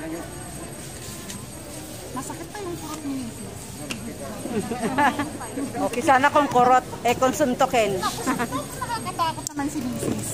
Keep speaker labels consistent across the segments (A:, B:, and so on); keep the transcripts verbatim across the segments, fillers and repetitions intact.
A: Masakit pa yung kurot ni misis.
B: Okay, sana kung kurot, eh kung suntokin.
A: Nakakatakot naman si misis.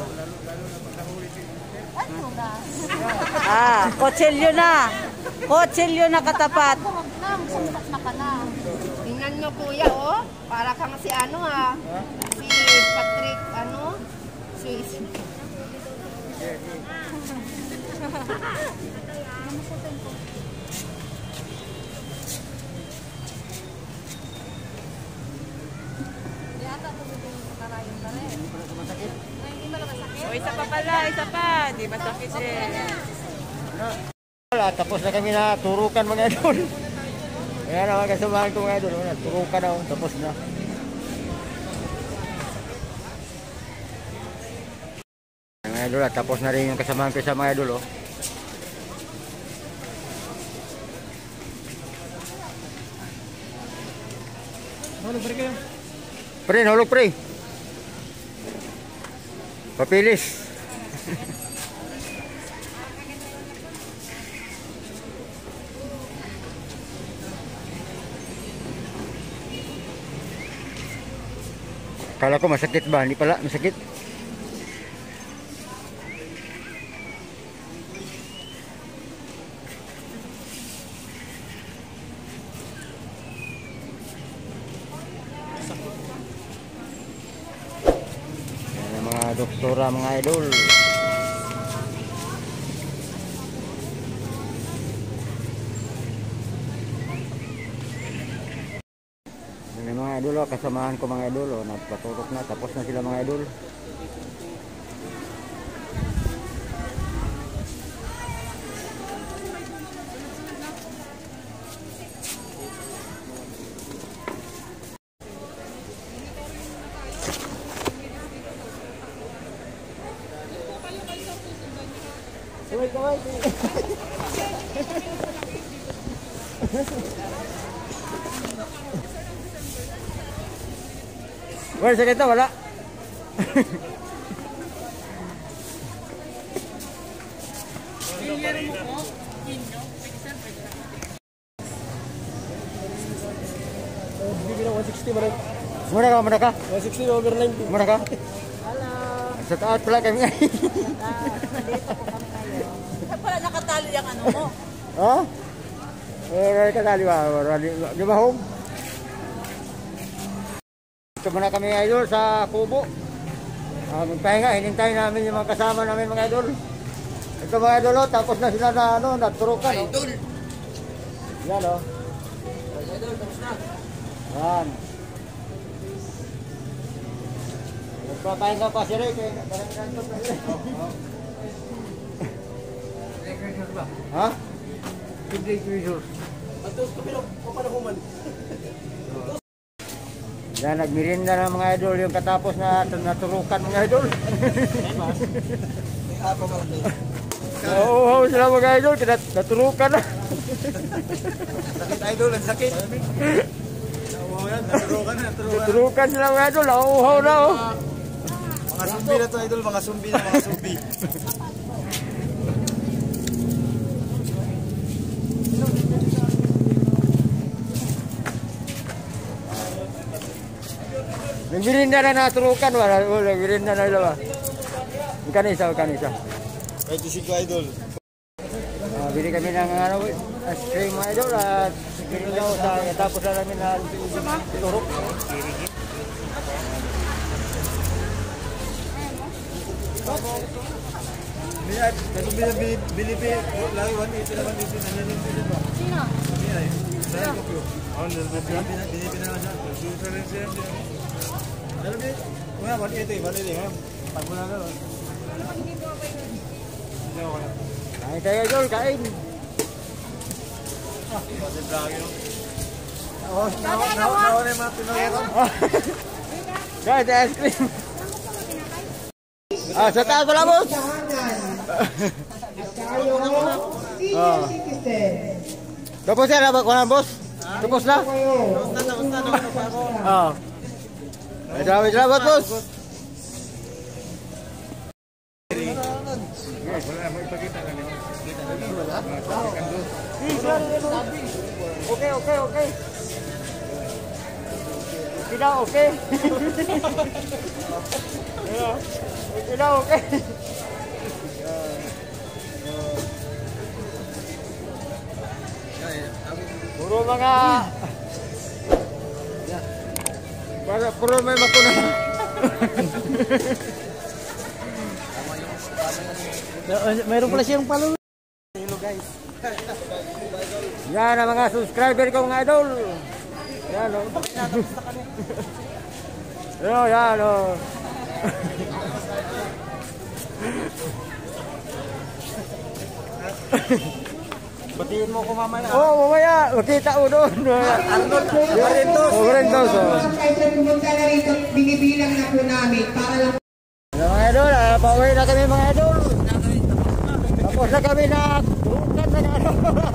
A: Ano ba?
B: Ah, kotselyo na. Kotselyo na katapat.
A: Kurot lang, suntok na pala.
C: Tingnan nyo kuya, oh. Para kang si ano ha. Si Patrick, ano? Swiss.
B: O, isa pa pala, isa pa. Di masakit eh.
D: Wala, tapos na kami na turukan mga idol. Kaya naman kasamahan ko mga idol. Turukan na, tapos na. Mga idol, tapos na rin yung kasamahan ko sa mga idol. Oh. Hulog pre kayo. Pre, hulog pre. Papilis. Kala ko masakit ba? Hindi pala, masakit. Yan ang mga doktora, mga idol. Yan mga idol, oh, kasamahan ko mga idol, oh, nagpaturok na, tapos na sila mga idol. Kaway, kaway. Wala sakit na, wala. one sixty muna. Muna ka, muna ka. one sixty over ninety. Muna ka.
A: Hello.
D: Sa taat pala kami.
A: Ah, dito po kami ngayon. Saan pala nakatali yung ano mo?
D: Ha? Eh, katali ba? Di ba home? Ito muna kami idol sa kubo. Uh, magpahinga, hinintay namin yung mga kasama namin mga idol. Ito mga idol, oh, tapos na sila na ano, naturukan. Oh. Idol! Yan o. Oh. Idol, tapos na. Yan. Magpapahinga pa si Rick. Eh. Ha? Big resource. Atos kami lang, papanahuman. Yan, nagmirinda ng mga idol yung katapos na naturukan mga idol. Oo, sila mga idol, naturukan na.
E: Sakit idol, ang sakit. Naturukan na, naturukan.
D: Naturukan sila mga idol, nauuhaw na oh.
E: Mga sumbi na to idol, mga sumbi na mga sumbi.
D: Nagmirinda na naturukan, wala, nagmirinda na ilaw. Ikan isa, ikan isa.
E: twenty-five idol.
D: Uh, bili kami ng ano, ice cream mga idol at nagmirinda ko sa tapos na namin na turok.
E: Niya, kasi bili bili lagi one eighty na one eighty na nilin ba?
A: Sino?
E: Niya eh. Saya ko po. On the bili bili bili na siya. Susunod rin siya. Pero di, una one eighty, one eighty ha. Pag muna na.
D: Kain tayo idol, kain.
E: Ah, kasi lagi no. Oh, nawa nawa nawa na mga Pinoy ko.
D: Guys, ice cream. Ah, sa taas pala, boss. Oh. Tapos na ba kuan, boss? Tapos na?
E: Tapos na, tapos na, tapos na ako.
D: Oh. Ay, salamat, salamat, boss.
E: Wala mo ipakita lang. Wala.
D: sila rin idol. Okay, okay, okay. Okay na, okay. Okay na, okay. Puro mga... Para puro may makuna.
E: Mayroon pala siyang palo. Hello guys.
D: Yan ang mga subscriber ko mga idol. Yan o. Yan, yan o.
E: Batiin mo ko mamaya.
D: Oo, oh, mamaya. Makita mo doon.
E: Arnold, Marindos.
D: Oh, Marindos.
F: Kayo pumunta na rito, binibilang na po namin para lang.
D: Yan mga idol, ah, pauwi na kami mga idol. Tapos na kami na turukan na ano.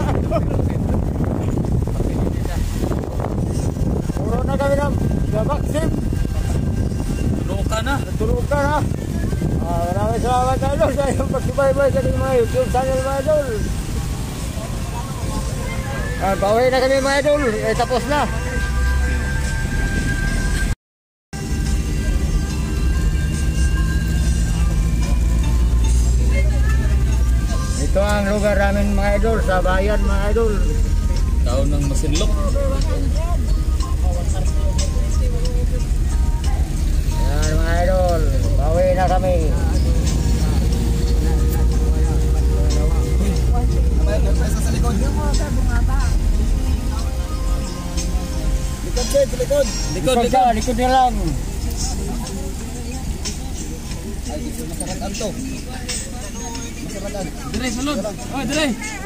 D: Puro na kami ng gabaksim.
E: Turukan na.
D: Turukan na. Ah, maraming salamat mga idol sa iyong pagsubaybay sa ating mga YouTube channel mga idol. Ah, pauwi na kami mga idol. Eh, tapos na. Ito ang lugar namin mga idol, sa bayan mga idol.
E: Taon ng Masinlok.
D: Yan mga idol, pauwi na kami.
E: Likod, Dave, likod.
D: Likod, likod, likod na lang.
E: Ay, dito masaratan to. Masaratan. Dire, sulod. Oh, dire.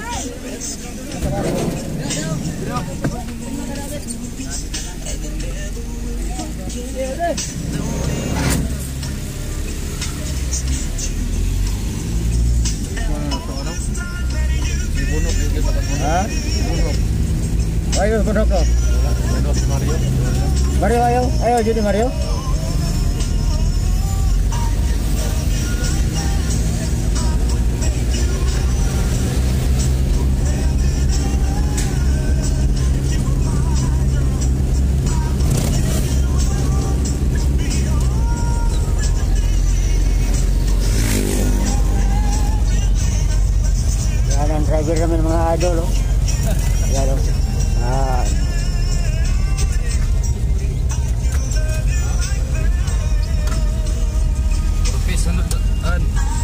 D: Ha? Ayo, bunok ko.
E: Mario.
D: Mario, ayo. Ayo, jadi Mario. Yan ang driver namin mga idol, oh. Yan, oh. Ah.
E: Sunod-an.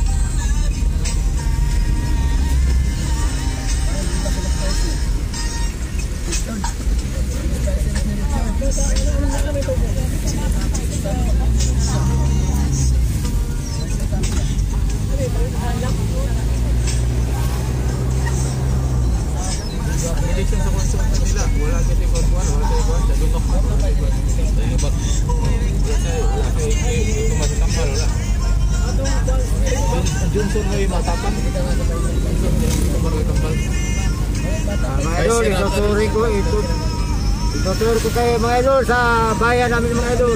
E: Relation sa konsum nila, wala kasi pagkuhan, wala kasi pagkuhan, sa lupak mo, wala kasi pagkuhan, sa lupak, wala kasi tumatambal, wala. Johnson may matapan.
D: Mga idol, ituturi ko ito. Ituturi ko kayo mga idol sa bayan namin mga idol.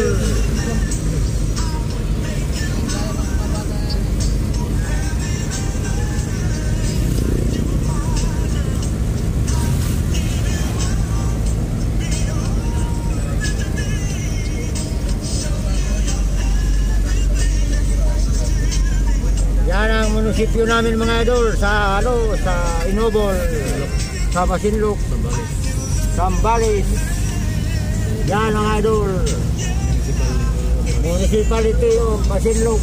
D: Yan ang munisipyo namin mga idol sa ano sa Inobol, sa Masinlok, Sambales. Yan mga idol. Municipality of Masinlok.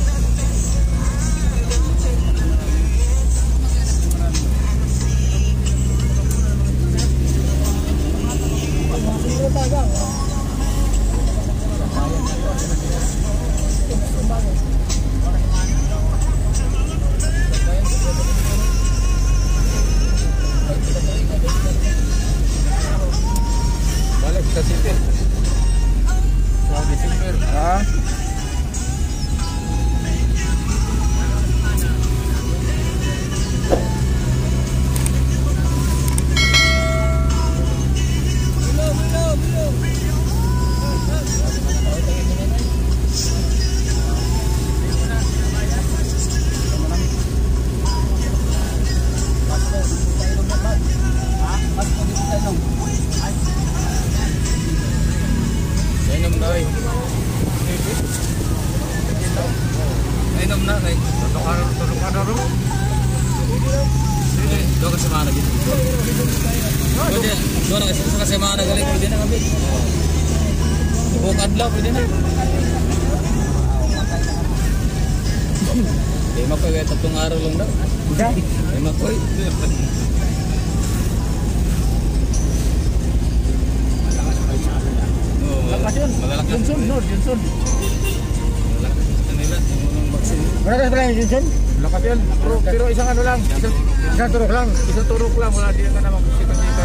E: Balik sa Silver. Sa Silver.
D: Ha?
E: Inom na eh. Inom na eh. Tulog ka na, tulog ka na rin. Doon ka sa mga naging. Doon ka sa mga nagaling. Pwede na kami. Bukad lang, pwede na. Di makoy, tatlong araw lang daw. Di makoy. Malakas yun. Johnson, no, Johnson. Malakas kanila.
D: Malakas pala yung Johnson?
E: Malakas yun. Pero, pero isang ano lang. Isang,
D: Isang turok lang.
E: isang turok lang. Wala din ka na magsikat-sikat.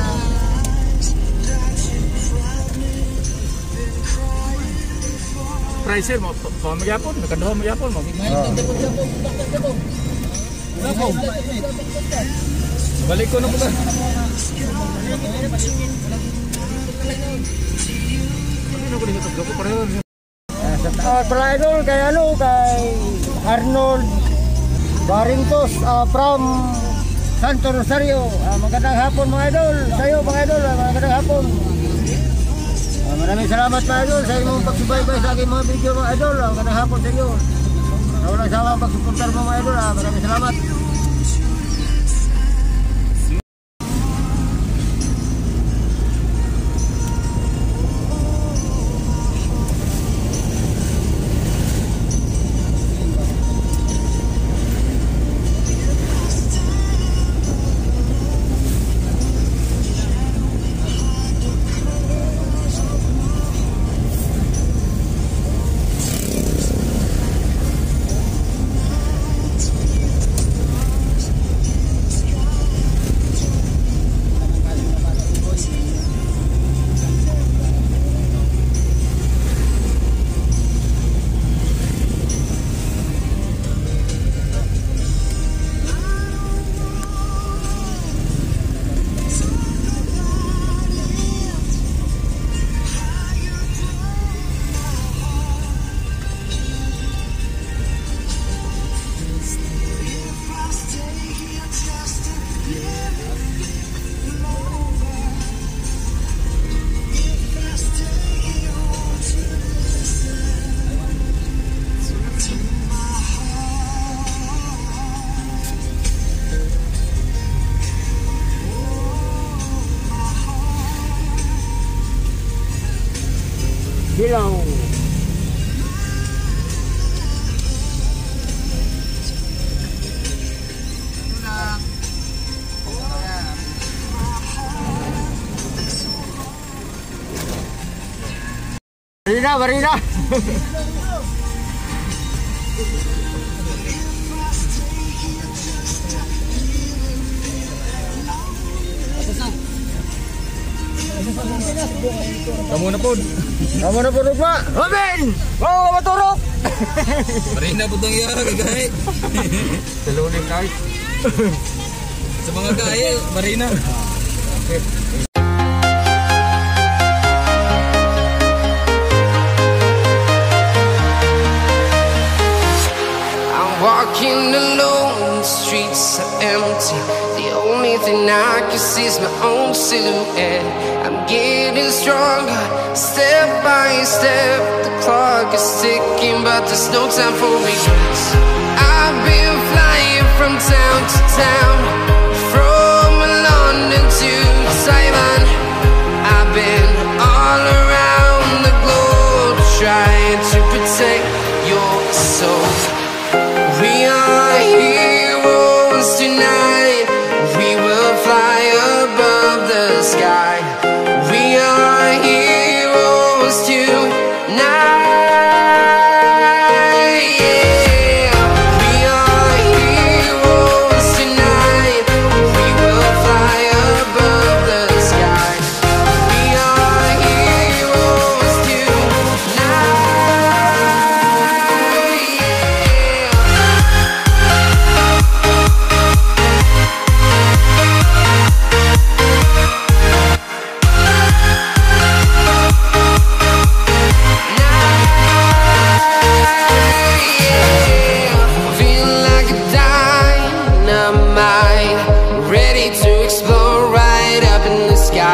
E: Pricer mo, pa magyapon, nakaduha magyapon mo. Balik ko na po ka.
D: Uh, pala idol kay ano kay Arnold Barintos uh, from Santo Rosario. Uh, magandang hapon mga idol. Sa iyo mga idol, uh, magandang hapon. Uh, maraming salamat mga idol sa inyong pagsubaybay sa aking mga video mga idol. Uh, magandang hapon sa iyo. Sa walang sawang pagsuportar mo mga idol. Uh, maraming salamat. Bilaw. Marina, Marina.
E: Kamu na po.
D: Kamu na po ba? Robin! Oh, maturok!
E: Marina po itong iya, kagay.
D: Salunin kahit.
E: Sa mga kaya, Marina. Okay.
G: Walking alone, the streets are empty. The only thing I can see is my own silhouette. I'm getting stronger, step by step. The clock is ticking, but there's no time for regrets. I've been flying from town to town, from London to Taiwan. I've been all around the globe, trying to protect your soul. We are heroes tonight. We will fly above the sky. We are heroes tonight. Yeah. We are heroes tonight. We will fly above the sky.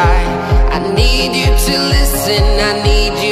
G: right. I need you to listen, I need